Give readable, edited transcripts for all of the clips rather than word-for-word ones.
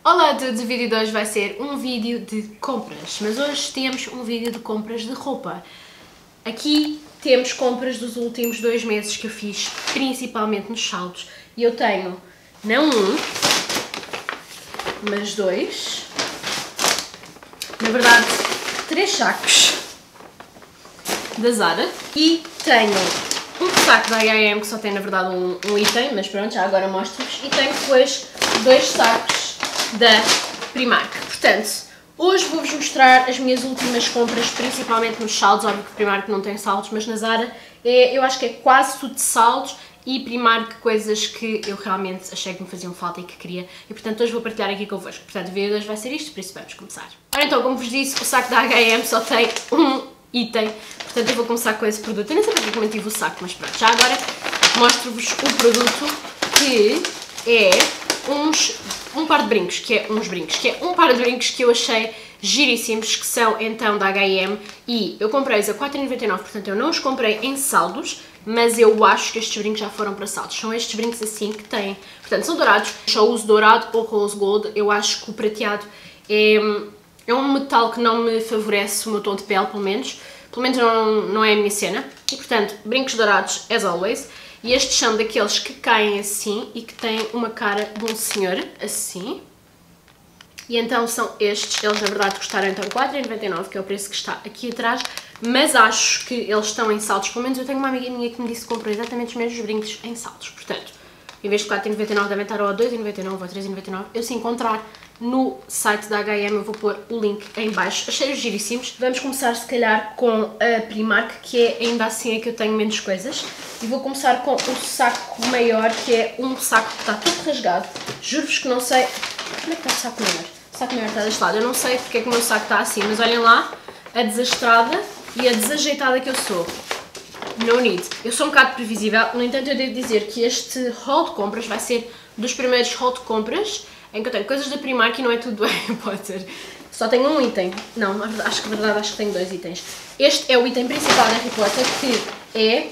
Olá a todos, o vídeo de hoje vai ser um vídeo de compras, mas hoje temos um vídeo de compras de roupa. Aqui temos compras dos últimos 2 meses que eu fiz, principalmente nos saldos, e eu tenho não um, mas 2, na verdade 3 sacos da Zara e tenho um saco da H&M que só tem na verdade um item, mas pronto, já agora mostro-vos, e tenho depois 2 sacos da Primark. Portanto, hoje vou-vos mostrar as minhas últimas compras, principalmente nos saldos. Óbvio que Primark não tem saldos, mas na Zara eu acho que é quase tudo de saldos, e Primark coisas que eu realmente achei que me faziam falta e que queria, e portanto hoje vou partilhar aqui convosco. Portanto, o vídeo de hoje vai ser isto, por isso vamos começar. Ora então, como vos disse, o saco da H&M só tem um item, portanto eu vou começar com esse produto. Eu nem sei porque eu tive o saco, mas pronto, já agora mostro-vos o produto, que é um par de brincos, que é um par de brincos que eu achei giríssimos, que são então da H&M, e eu comprei-os a 4,99, portanto eu não os comprei em saldos, mas eu acho que estes brincos já foram para saldos. São estes brincos assim que têm, portanto são dourados, só uso dourado ou rose gold. Eu acho que o prateado é um metal que não me favorece o meu tom de pele, pelo menos não é a minha cena, e portanto brincos dourados as always. E estes são daqueles que caem assim e que têm uma cara de um senhor, assim. E então são estes, eles na verdade custaram então 4,99, que é o preço que está aqui atrás, mas acho que eles estão em saldos. Pelo menos eu tenho uma amiga minha que me disse que comprou exatamente os mesmos brincos em saldos. Portanto, em vez de 4,99 devem estar ou a 2,99 ou a 3,99. Eu, se encontrar no site da H&M, eu vou pôr o link em baixo. Achei-os giríssimos. Vamos começar se calhar com a Primark, que é ainda assim a que eu tenho menos coisas. E vou começar com o saco maior, que é um saco que está todo rasgado. Juro-vos que não sei... Como é que está o saco maior? O saco maior está deste lado. Eu não sei porque é que o meu saco está assim, mas olhem lá a desastrada e a desajeitada que eu sou. No need. Eu sou um bocado previsível, no entanto eu devo dizer que este haul de compras vai ser dos primeiros haul de compras em que eu tenho coisas da Primark e não é tudo do Harry Potter. Só tenho um item. Não, acho que tenho 2 itens. Este é o item principal da Harry Potter, que é...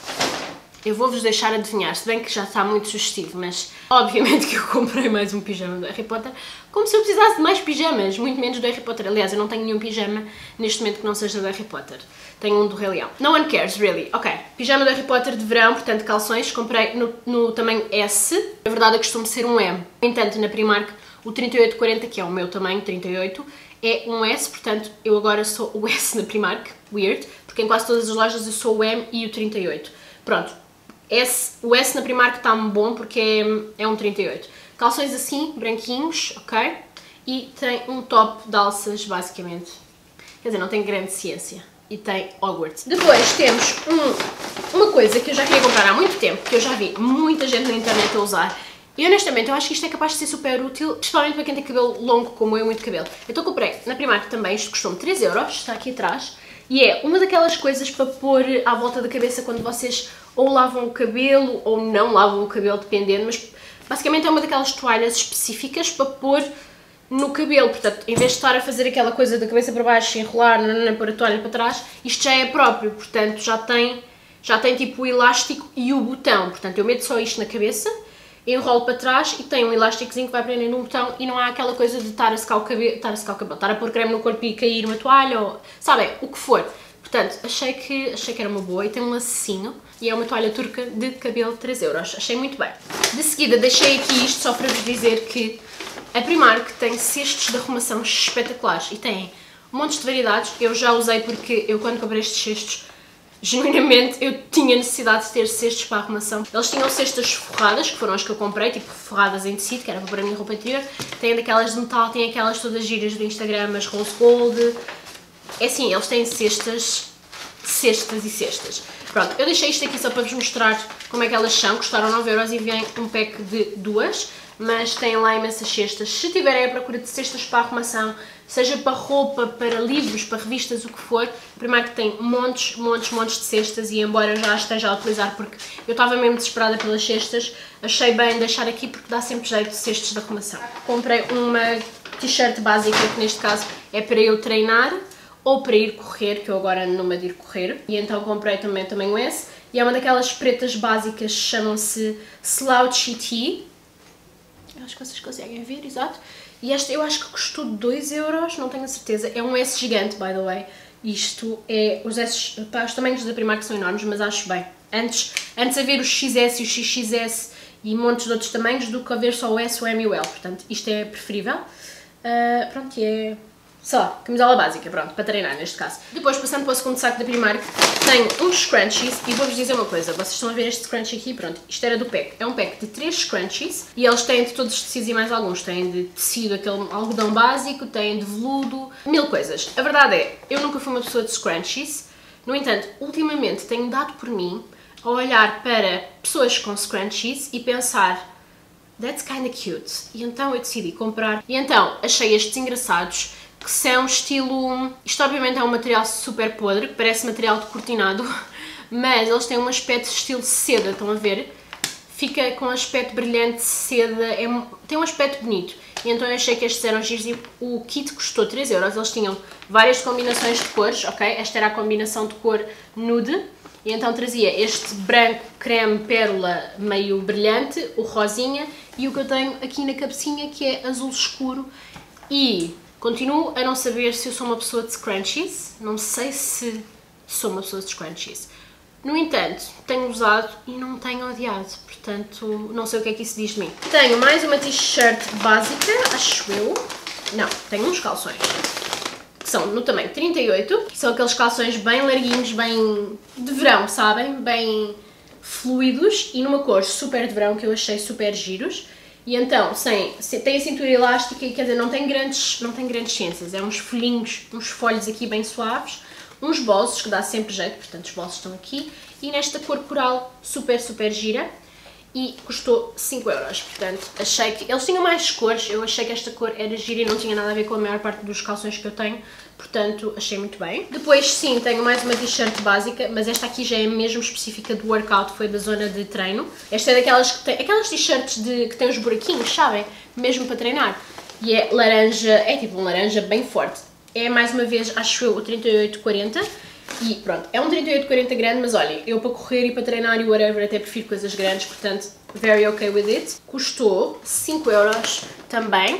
Eu vou-vos deixar adivinhar, se bem que já está muito sugestivo, mas obviamente que eu comprei mais um pijama do Harry Potter, como se eu precisasse de mais pijamas, muito menos do Harry Potter. Aliás, eu não tenho nenhum pijama neste momento que não seja do Harry Potter. Tenho um do Rei Leão. No one cares, really. Ok, pijama do Harry Potter de verão, portanto calções, comprei no tamanho S. Na verdade eu costumo ser um M. No entanto, na Primark, o 38-40, que é o meu tamanho, 38, é um S, portanto eu agora sou o S na Primark. Weird, porque em quase todas as lojas eu sou o M e o 38. Pronto. O S na Primark está-me bom porque é um 38. Calções assim, branquinhos, ok? E tem um top de alças, basicamente. Quer dizer, não tem grande ciência. E tem Hogwarts. Depois temos uma coisa que eu já queria comprar há muito tempo, que eu já vi muita gente na internet a usar. E honestamente eu acho que isto é capaz de ser super útil, principalmente para quem tem cabelo longo como eu, muito cabelo. Então comprei na Primark também, isto custou-me 3 euros, está aqui atrás. E é uma daquelas coisas para pôr à volta da cabeça quando vocês ou lavam o cabelo ou não lavam o cabelo, dependendo, mas basicamente é uma daquelas toalhas específicas para pôr no cabelo. Portanto, em vez de estar a fazer aquela coisa da cabeça para baixo, enrolar, não pôr a toalha para trás, isto já é próprio, portanto já tem tipo o elástico e o botão. Portanto, eu meto só isto na cabeça, enrolo para trás e tem um elásticozinho que vai prender num botão, e não há aquela coisa de estar a secar o cabelo, estar a pôr creme no corpo e cair uma toalha, ou sabem, o que for. Portanto, achei que era uma boa, e tem um lacinho, e é uma toalha turca de cabelo, 3 euros. Achei muito bem. De seguida deixei aqui isto só para vos dizer que a Primark tem cestos de arrumação espetaculares, e tem montes de variedades. Eu já usei porque eu, quando comprei estes cestos, genuinamente eu tinha necessidade de ter cestos para arrumação. Eles tinham cestas forradas, que foram as que eu comprei, tipo forradas em tecido, que era para pôr a minha roupa interior. Tem daquelas de metal, tem aquelas todas giras do Instagram, as rose gold. É assim, eles têm cestas e cestas. Pronto, eu deixei isto aqui só para vos mostrar como é que elas são. Custaram 9 euros e vem um pack de 2, mas têm lá imensas cestas. Se tiverem à procura de cestas para arrumação, seja para roupa, para livros, para revistas, o que for, primeiro que tem montes de cestas, e embora eu já as esteja a utilizar porque eu estava mesmo desesperada pelas cestas, achei bem deixar aqui porque dá sempre jeito de cestos de arrumação. Comprei uma t-shirt básica, que neste caso é para eu treinar ou para ir correr, que eu agora ando numa de ir correr, e então comprei também o tamanho S, e é uma daquelas pretas básicas, chamam-se Slouchy Tee, acho que vocês conseguem ver, exato, E esta eu acho que custou 2 euros, não tenho a certeza. É um S gigante, by the way. Isto é, os S, pá, os tamanhos da Primark são enormes, mas acho bem. Antes haver o XS e o XXS e montes de outros tamanhos do que haver só o S, o M e o L. Portanto, isto é preferível. Pronto, e é só camisola básica, pronto, para treinar neste caso. Depois, passando para o segundo saco da Primark, tenho uns scrunchies e vou-vos dizer uma coisa. Vocês estão a ver este scrunchie aqui, pronto, isto era do pack. É um pack de 3 scrunchies e eles têm de todos os tecidos e mais alguns. Têm de tecido, aquele algodão básico, têm de veludo, 1000 coisas. A verdade é, eu nunca fui uma pessoa de scrunchies. No entanto, ultimamente tenho dado por mim a olhar para pessoas com scrunchies e pensar that's kinda cute. E então eu decidi comprar. E então achei estes engraçados que são estilo... Isto obviamente é um material super podre, que parece material de cortinado, mas eles têm um aspecto estilo seda, estão a ver? Fica com um aspecto brilhante de seda, tem um aspecto bonito. E então eu achei que estes eram giros e o kit custou 3 euros. Eles tinham várias combinações de cores, ok? Esta era a combinação de cor nude. E então trazia este branco, creme, pérola, meio brilhante, o rosinha e o que eu tenho aqui na cabecinha que é azul escuro. E continuo a não saber se eu sou uma pessoa de scrunchies, não sei se sou uma pessoa de scrunchies. No entanto, tenho usado e não tenho odiado, portanto não sei o que é que isso diz de mim. Tenho mais uma t-shirt básica, acho eu. Não, tenho uns calções. Que são no tamanho 38, que são aqueles calções bem larguinhos, bem de verão, sabem? Bem fluidos e numa cor super de verão que eu achei super giros. E então, tem a cintura elástica e quer dizer, não tem grandes ciências, é uns folhinhos, uns folhos aqui bem suaves, uns bolsos que dá sempre jeito, portanto os bolsos estão aqui, e nesta cor coral super, super gira. E custou 5 euros, portanto, achei que... Eles tinham mais cores, eu achei que esta cor era gira e não tinha nada a ver com a maior parte dos calções que eu tenho, portanto, achei muito bem. Depois, sim, tenho mais uma t-shirt básica, mas esta aqui já é mesmo específica do workout, foi da zona de treino. Esta é daquelas que tem... Aquelas t-shirts que têm os buraquinhos, sabem? Mesmo para treinar. E é laranja, é tipo um laranja bem forte. É, mais uma vez, acho eu, o 38-40. E pronto, é um 38-40 grande, mas olhem, eu para correr e para treinar e whatever até prefiro coisas grandes, portanto, very okay with it. Custou 5 euros também,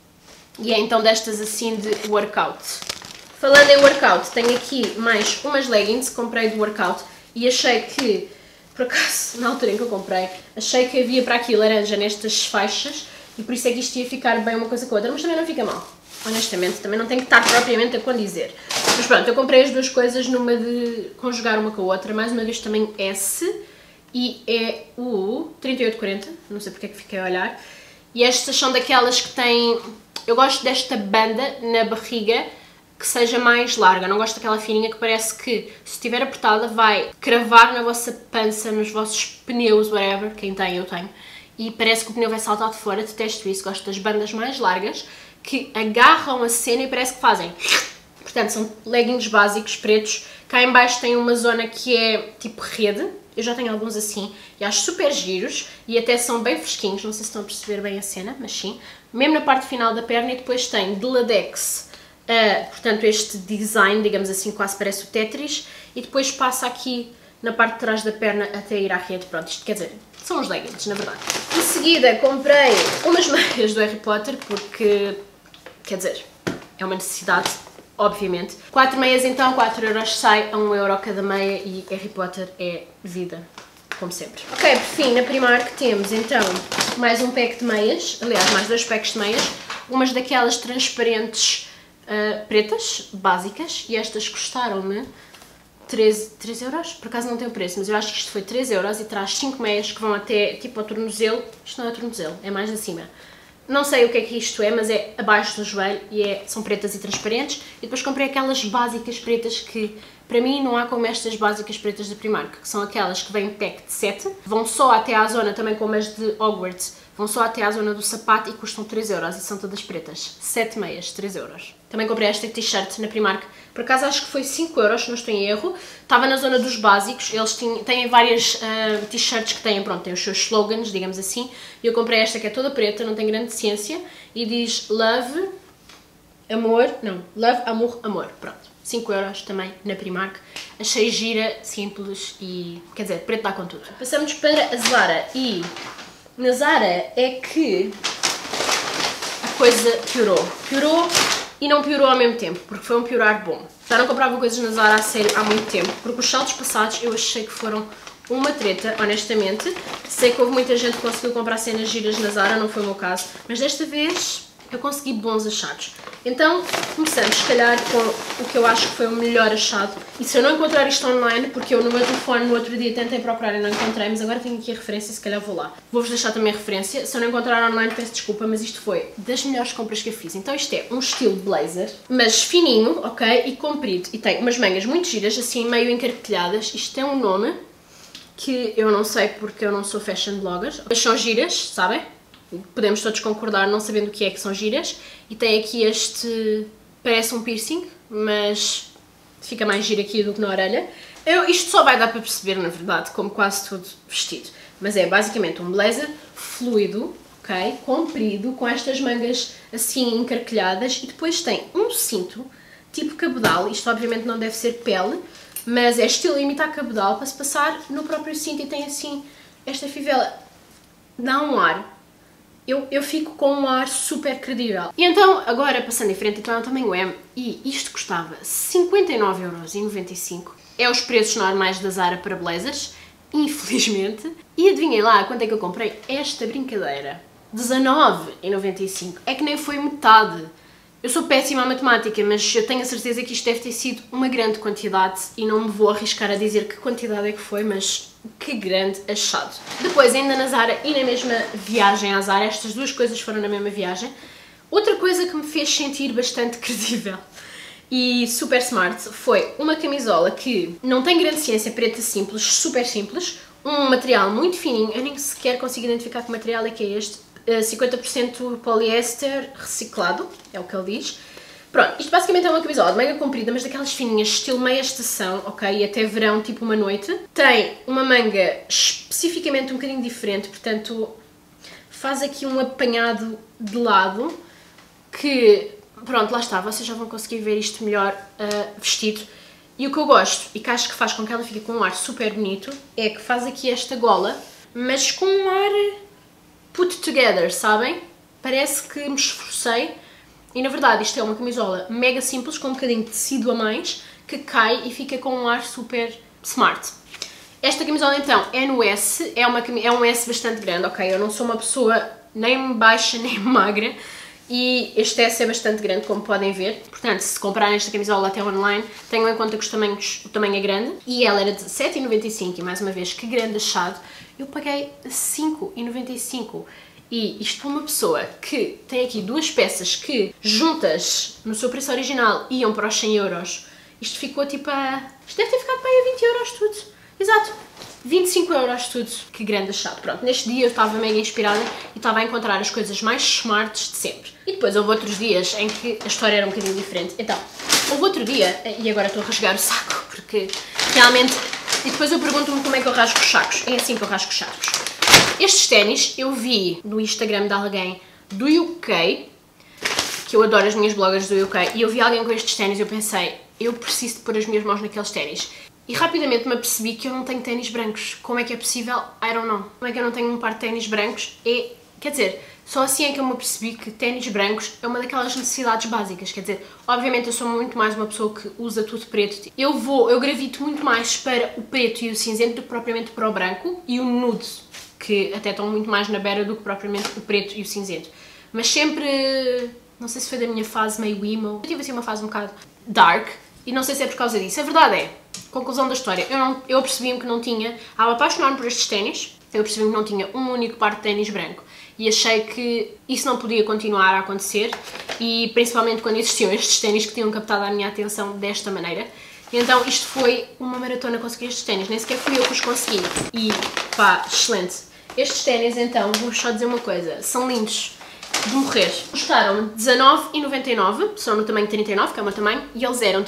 e é então destas assim de workout. Falando em workout, tenho aqui mais umas leggings que comprei de workout e achei que, por acaso, na altura em que eu comprei, achei que havia para aqui laranja nestas faixas e por isso é que isto ia ficar bem uma coisa com a outra, mas também não fica mal. Honestamente, também não tem que estar propriamente a condizer. Mas pronto, eu comprei as duas coisas numa de conjugar uma com a outra, mais uma vez também S, e é o 38-40, não sei porque é que fiquei a olhar. E estas são daquelas que têm... Eu gosto desta banda na barriga que seja mais larga, não gosto daquela fininha que parece que, se estiver apertada, vai cravar na vossa pança, nos vossos pneus, whatever, quem tem, eu tenho, e parece que o pneu vai saltar de fora, detesto isso, gosto das bandas mais largas, que agarram a cena e parece que fazem. Portanto, são leggings básicos, pretos. Cá em baixo tem uma zona que é tipo rede. Eu já tenho alguns assim e acho super giros e até são bem fresquinhos. Não sei se estão a perceber bem a cena, mas sim. Mesmo na parte final da perna e depois tem de ladex, portanto este design, digamos assim, quase parece o Tetris. E depois passa aqui na parte de trás da perna até ir à rede. Pronto, isto quer dizer, são os leggings, na verdade. Em seguida comprei umas meias do Harry Potter porque... Quer dizer, é uma necessidade, obviamente. 4 meias então, 4 euros sai a 1 euro cada meia e Harry Potter é vida, como sempre. Ok, por fim, na Primark temos então mais um pack de meias, aliás, mais 2 packs de meias, umas daquelas transparentes pretas, básicas, e estas custaram-me 3 euros, por acaso não tem o preço, mas eu acho que isto foi 3 euros e traz 5 meias que vão até tipo ao tornozelo, isto não é tornozelo, é mais acima. Não sei o que é que isto é, mas é abaixo do joelho e são pretas e transparentes. E depois comprei aquelas básicas pretas que, para mim, não há como estas básicas pretas da Primark, que são aquelas que vêm pack de 7, vão só até à zona, também como as de Hogwarts, vão só até à zona do sapato e custam 3 euros e são todas pretas. 7 meias, 3 euros. Também comprei esta t-shirt na Primark, por acaso acho que foi 5 euros, se não estou em erro. Estava na zona dos básicos, eles têm várias t-shirts que têm, pronto, têm os seus slogans, digamos assim. E eu comprei esta que é toda preta, não tem grande ciência, e diz Love, Amor, não, Love, Amor, Amor, pronto. 5 euros também na Primark. Achei gira, simples e, quer dizer, preto dá com tudo. Passamos para a Zara e na Zara é que a coisa piorou. Piorou e não piorou ao mesmo tempo, porque foi um piorar bom. Já não comprava coisas na Zara a sério há muito tempo, porque os saltos passados eu achei que foram uma treta, honestamente. Sei que houve muita gente que conseguiu comprar cenas giras na Zara, não foi o meu caso, mas desta vez eu consegui bons achados. Então, começamos, se calhar, com o que eu acho que foi o melhor achado. E se eu não encontrar isto online, porque eu no meu telefone no outro dia tentei procurar e não encontrei, mas agora tenho aqui a referência, se calhar vou lá. Vou-vos deixar também a referência. Se eu não encontrar online, peço desculpa, mas isto foi das melhores compras que eu fiz. Então isto é um estilo blazer, mas fininho, ok? E comprido. E tem umas mangas muito giras, assim, meio encarquilhadas. Isto tem um nome que eu não sei porque eu não sou fashion blogger, mas são giras, sabem? Podemos todos concordar não sabendo o que é que são giras. E tem aqui este, parece um piercing, mas fica mais giro aqui do que na orelha. Isto só vai dar para perceber, na verdade, como quase tudo vestido. Mas é basicamente um blazer fluido, ok? Comprido, com estas mangas assim encarquilhadas. E depois tem um cinto, tipo cabedal. Isto obviamente não deve ser pele, mas é estilo imitar cabedal para se passar no próprio cinto. E tem assim esta fivela. Dá um ar. Eu fico com um ar super credível. E então, agora passando em frente, então é o tamanho M e isto custava 59,95€. É os preços normais da Zara para blazers, infelizmente. E adivinhem lá quanto é que eu comprei esta brincadeira? 19,95€. É que nem foi metade. Eu sou péssima a matemática, mas eu tenho a certeza que isto deve ter sido uma grande quantidade e não me vou arriscar a dizer que quantidade é que foi, mas que grande achado. Depois, ainda na Zara e na mesma viagem à Zara, estas duas coisas foram na mesma viagem, outra coisa que me fez sentir bastante credível e super smart foi uma camisola que não tem grande ciência, preta simples, super simples, um material muito fininho, eu nem sequer consigo identificar que material é que é este, 50% poliéster reciclado, é o que ele diz. Pronto, isto basicamente é uma camisola de manga comprida, mas daquelas fininhas, estilo meia estação, ok? E até verão, tipo uma noite. Tem uma manga especificamente um bocadinho diferente, portanto, faz aqui um apanhado de lado que, pronto, lá está, vocês já vão conseguir ver isto melhor vestido. E o que eu gosto, e que acho que faz com que ela fique com um ar super bonito, é que faz aqui esta gola, mas com um ar put together, sabem? Parece que me esforcei. E na verdade isto é uma camisola mega simples, com um bocadinho de tecido a mais, que cai e fica com um ar super smart. Esta camisola então é no S, é um S bastante grande, ok? Eu não sou uma pessoa nem baixa nem magra e este S é bastante grande, como podem ver. Portanto, se comprarem esta camisola até online, tenham em conta que o tamanho é grande. E ela era de 7,95€ e mais uma vez, que grande achado. Eu paguei 5,95€. E isto para uma pessoa que tem aqui duas peças que, juntas, no seu preço original, iam para os 100€, isto ficou tipo a... Isto deve ter ficado para aí a 20€ tudo. Exato, 25€ tudo. Que grande achado. Pronto, neste dia eu estava mega inspirada e estava a encontrar as coisas mais smarts de sempre. E depois houve outros dias em que a história era um bocadinho diferente. Então, houve outro dia, e agora estou a rasgar o saco, porque realmente... E depois eu pergunto-me como é que eu rasgo os sacos. É assim que eu rasgo os sacos. Estes ténis eu vi no Instagram de alguém do UK, que eu adoro as minhas bloggers do UK, e eu vi alguém com estes ténis e eu pensei, eu preciso de pôr as minhas mãos naqueles ténis. E rapidamente me apercebi que eu não tenho ténis brancos. Como é que é possível? I don't know. Como é que eu não tenho um par de ténis brancos? Quer dizer, só assim é que eu me apercebi que ténis brancos é uma daquelas necessidades básicas. Quer dizer, obviamente eu sou muito mais uma pessoa que usa tudo preto. Eu gravito muito mais para o preto e o cinzento do que propriamente para o branco e o nude, que até estão muito mais na beira do que propriamente o preto e o cinzento. Mas sempre, não sei se foi da minha fase meio emo, eu tive assim uma fase um bocado dark e não sei se é por causa disso. A verdade é, conclusão da história, eu percebi-me que não tinha, ao apaixonar-me por estes ténis, eu percebi-me que não tinha um único par de ténis branco e achei que isso não podia continuar a acontecer e principalmente quando existiam estes ténis que tinham captado a minha atenção desta maneira. E então isto foi uma maratona conseguir estes ténis, nem sequer fui eu que os consegui e pá, excelente. Estes ténis então, vou-vos só dizer uma coisa, são lindos de morrer. Custaram 19,99€, são no tamanho 39, que é o meu tamanho, e eles eram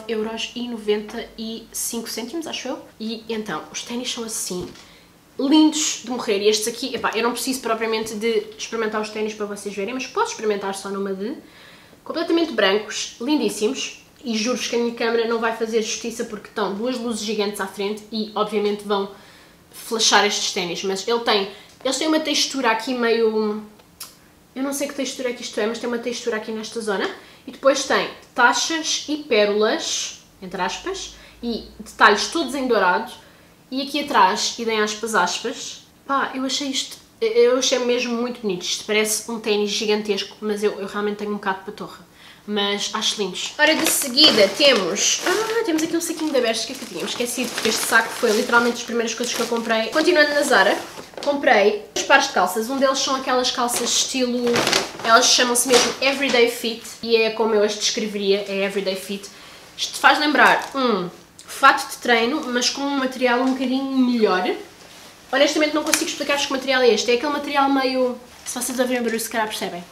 39,95€, acho eu. E então, os ténis são assim, lindos de morrer. E estes aqui, epá, eu não preciso propriamente de experimentar os ténis para vocês verem, mas posso experimentar só numa de... Completamente brancos, lindíssimos. E juro-vos que a minha câmera não vai fazer justiça porque estão duas luzes gigantes à frente e obviamente vão flashar estes ténis, mas eles têm uma textura aqui meio Eu não sei que textura é que isto é, mas tem uma textura aqui nesta zona. E depois tem taxas e pérolas, entre aspas, e detalhes todos em dourado. E aqui atrás, idem aspas, aspas. Pá, eu achei mesmo muito bonito. Isto parece um ténis gigantesco, mas eu realmente tenho um bocado de patorra. Mas acho lindos. Ora, de seguida temos aqui um saquinho da Bershka que eu tinha esquecido, porque este saco foi literalmente as primeiras coisas que eu comprei. Continuando na Zara, comprei 2 pares de calças. Um deles são aquelas calças estilo, elas chamam-se mesmo Everyday Fit, e é como eu as descreveria, é Everyday Fit. Isto faz lembrar um fato de treino, mas com um material um bocadinho melhor. Honestamente não consigo explicar-vos que material é este. É aquele material meio, se vocês ouvirem o barulho se calhar percebem.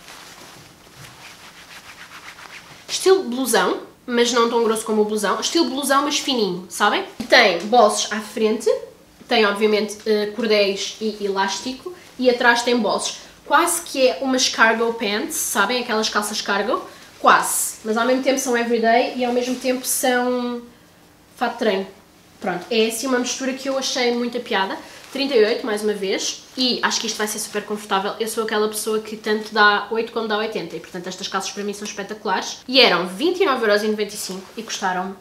Estilo blusão, mas não tão grosso como o blusão. Estilo blusão, mas fininho, sabem? Tem bolsos à frente, tem obviamente cordéis e elástico, e atrás tem bolsos. Quase que é umas cargo pants, sabem? Aquelas calças cargo. Quase. Mas ao mesmo tempo são everyday e ao mesmo tempo são fato de treino. Pronto, é assim uma mistura que eu achei muita piada. 38, mais uma vez, e acho que isto vai ser super confortável. Eu sou aquela pessoa que tanto dá 8 como dá 80, e portanto estas calças para mim são espetaculares. E eram 29,95€ e custaram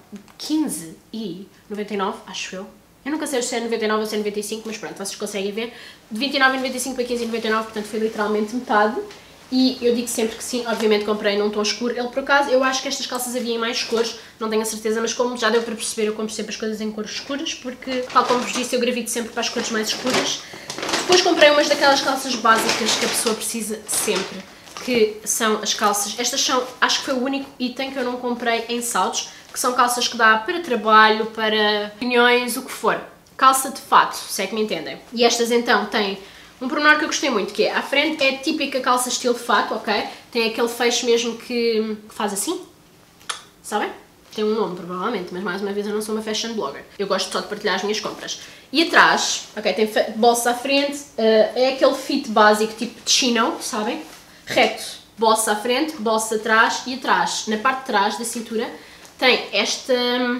15,99€, acho eu. Eu nunca sei se é 99 ou se é 95, mas pronto, vocês conseguem ver. De 29,95 para 15,99, portanto foi literalmente metade. E eu digo sempre que sim, obviamente comprei num tom escuro. Ele, por acaso, eu acho que estas calças havia em mais cores, não tenho a certeza, mas como já deu para perceber, eu compro sempre as coisas em cores escuras, porque, tal como vos disse, eu gravito sempre para as cores mais escuras. Depois comprei umas daquelas calças básicas que a pessoa precisa sempre, que são as calças. Estas são, acho que foi o único item que eu não comprei em saldos, que são calças que dá para trabalho, para reuniões, o que for. Calça de fato, se é que me entendem. E estas então têm um pormenor que eu gostei muito, que é, à frente é típica calça estilo fato, ok? Tem aquele fecho mesmo que faz assim, sabem? Tem um nome, provavelmente, mas mais uma vez eu não sou uma fashion blogger. Eu gosto só de partilhar as minhas compras. E atrás, ok, tem bolsos à frente, é aquele fit básico, tipo de chino, sabem? Reto, bolsos à frente, bolsos atrás e atrás, na parte de trás da cintura, tem esta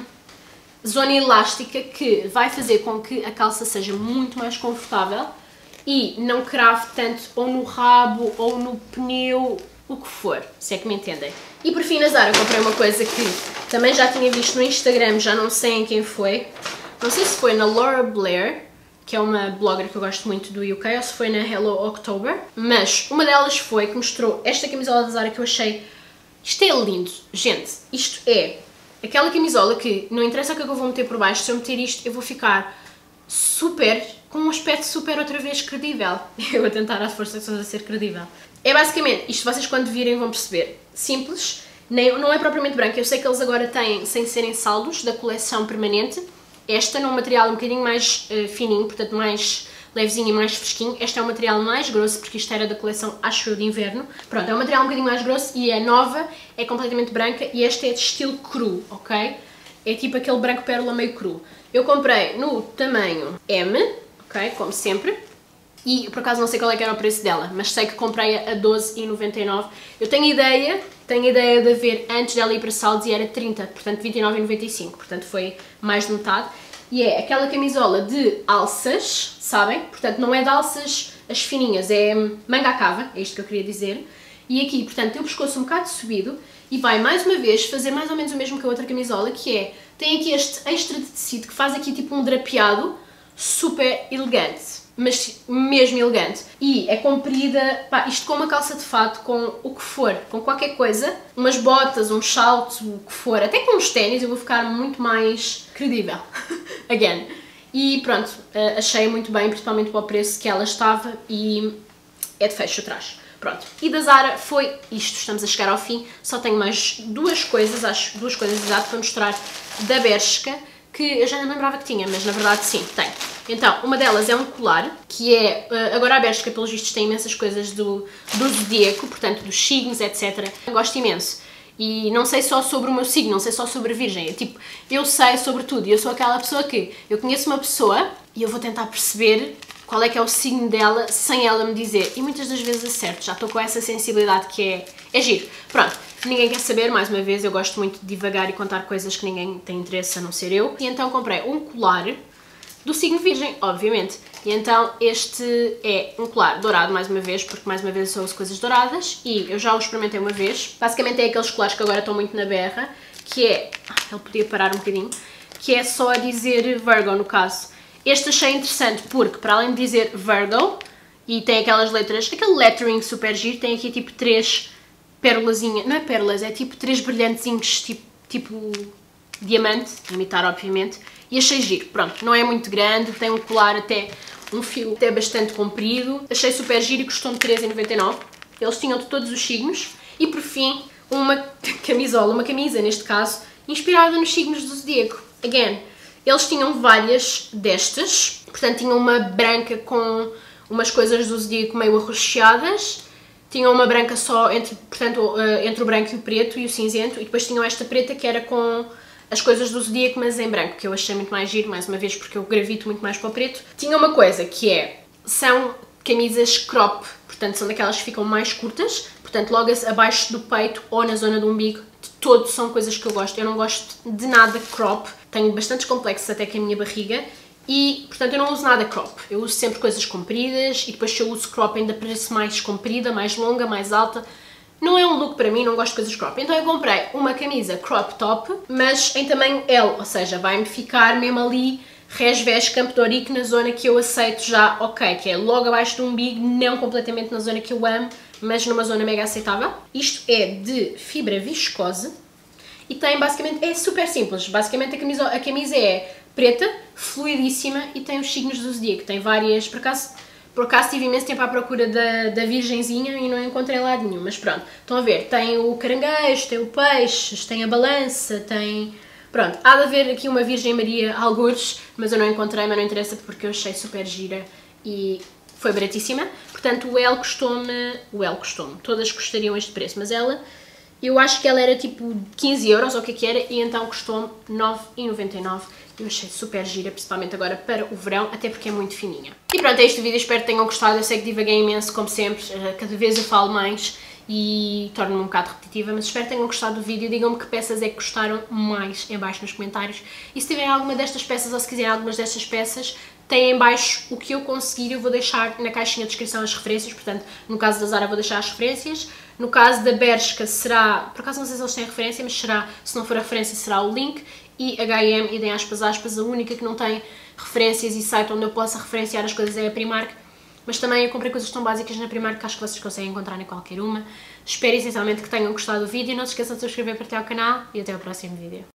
zona elástica que vai fazer com que a calça seja muito mais confortável e não crave tanto ou no rabo ou no pneu, o que for, se é que me entendem. E por fim na Zara comprei uma coisa que também já tinha visto no Instagram, já não sei em quem foi. Não sei se foi na Laura Blair, que é uma blogger que eu gosto muito do UK, ou se foi na Hello October, mas uma delas foi que mostrou esta camisola da Zara que eu achei, isto é lindo, gente, isto é aquela camisola que não interessa o que eu vou meter por baixo, se eu meter isto eu vou ficar super, com um aspecto super outra vez credível. Eu vou tentar à força de ser credível. É basicamente, isto vocês quando virem vão perceber, simples, não é propriamente branca, eu sei que eles agora têm, sem serem saldos, da coleção permanente, esta num material um bocadinho mais fininho, portanto mais levezinho e mais fresquinho, este é um material mais grosso, porque isto era da coleção, acho eu, de inverno. Pronto, é um material um bocadinho mais grosso e é nova, é completamente branca e esta é de estilo cru, ok? É tipo aquele branco pérola meio cru. Eu comprei no tamanho M, ok, como sempre, e por acaso não sei qual é que era o preço dela, mas sei que comprei a 12,99€. Eu tenho ideia de haver antes dela ir para saldos e era 30, portanto 29,95€, portanto foi mais de metade. E é aquela camisola de alças, sabem? Portanto não é de alças as fininhas, é manga à cava, é isto que eu queria dizer. E aqui, portanto, tem o pescoço um bocado subido e vai mais uma vez fazer mais ou menos o mesmo que a outra camisola, que é, tem aqui este extra de tecido que faz aqui tipo um drapeado super elegante, mas mesmo elegante. E é comprida, pá, isto com uma calça de fato, com o que for, com qualquer coisa, umas botas, um salto, o que for, até com uns ténis eu vou ficar muito mais credível. Again. E pronto, achei muito bem, principalmente para o preço que ela estava e é de fecho atrás. Pronto, e da Zara foi isto, estamos a chegar ao fim, só tenho mais duas coisas, acho, duas coisas exato para mostrar da Bershka, que eu já não lembrava que tinha, mas na verdade sim, tem. Então, uma delas é um colar, que é, agora a Bershka pelos vistos tem imensas coisas do zodíaco, portanto dos signos, etc. Eu gosto imenso. E não sei só sobre o meu signo, não sei só sobre a Virgem, tipo, eu sei sobre tudo e eu sou aquela pessoa que, eu conheço uma pessoa e eu vou tentar perceber qual é que é o signo dela sem ela me dizer. E muitas das vezes acerto, já estou com essa sensibilidade que é giro. Pronto, ninguém quer saber, mais uma vez, eu gosto muito de divagar e contar coisas que ninguém tem interesse a não ser eu. E então comprei um colar do signo Virgem, obviamente. E então este é um colar dourado, mais uma vez, porque mais uma vez eu uso coisas douradas e eu já o experimentei uma vez. Basicamente é aqueles colares que agora estão muito na berra, que é... ele podia parar um bocadinho. Que é só a dizer Virgo, no caso. Este achei interessante porque, para além de dizer Virgo, e tem aquelas letras, aquele lettering super giro, tem aqui tipo 3 pérolazinhas, não é pérolas, é tipo 3 brilhantezinhos, tipo diamante, imitar obviamente, e achei giro. Pronto, não é muito grande, tem um colar até, um fio até bastante comprido, achei super giro e custou-me 13,99. Eles tinham de todos os signos. E por fim, uma camisola, uma camisa neste caso, inspirada nos signos do zodíaco. Again, eles tinham várias destas, portanto tinham uma branca com umas coisas do zodíaco meio arroxeadas, tinham uma branca só, entre o branco e o preto e o cinzento, e depois tinham esta preta que era com as coisas do zodíaco, mas em branco, que eu achei muito mais giro, mais uma vez porque eu gravito muito mais para o preto. Tinha uma coisa que é, são camisas crop, portanto são daquelas que ficam mais curtas, portanto logo abaixo do peito ou na zona do umbigo, de todo são coisas que eu gosto. Eu não gosto de nada crop, tenho bastantes complexos até com a minha barriga, e, portanto, eu não uso nada crop. Eu uso sempre coisas compridas e depois se eu uso crop ainda parece mais comprida, mais longa, mais alta. Não é um look para mim, não gosto de coisas crop. Então eu comprei uma camisa crop top, mas em tamanho L, ou seja, vai-me ficar mesmo ali resvés Campo de Ourique na zona que eu aceito já, ok, que é logo abaixo do umbigo, não completamente na zona que eu amo, mas numa zona mega aceitável. Isto é de fibra viscose e tem basicamente, é super simples, basicamente a camisa é preta, fluidíssima e tem os signos do zodíaco, tem várias, por acaso tive imenso tempo à procura da virgenzinha e não encontrei lá nenhum, mas pronto, estão a ver, tem o caranguejo, tem o peixe, tem a balança, tem... Pronto, há de haver aqui uma Virgem Maria algures, mas eu não encontrei, mas não interessa porque eu achei super gira e foi baratíssima, portanto o L custou-me, todas custariam este preço, mas ela... Eu acho que ela era tipo 15 euros ou o que era, e então custou-me 9,99. Eu achei super gira, principalmente agora para o verão, até porque é muito fininha. E pronto, é este o vídeo, espero que tenham gostado. Eu sei que divaguei imenso, como sempre, cada vez eu falo mais e torno-me um bocado repetitiva, mas espero que tenham gostado do vídeo. Digam-me que peças é que gostaram mais em baixo nos comentários. E se tiverem alguma destas peças ou se quiserem algumas destas peças, tem em baixo o que eu conseguir, eu vou deixar na caixinha de descrição as referências, portanto, no caso da Zara vou deixar as referências, no caso da Bershka será, por acaso não sei se eles têm referência, mas será, se não for a referência será o link, e H&M, idem aspas, a única que não tem referências e site onde eu possa referenciar as coisas é a Primark, mas também eu comprei coisas tão básicas na Primark que acho que vocês conseguem encontrar em qualquer uma. Espero essencialmente que tenham gostado do vídeo, não se esqueçam de subscrever para até ao canal e até ao próximo vídeo.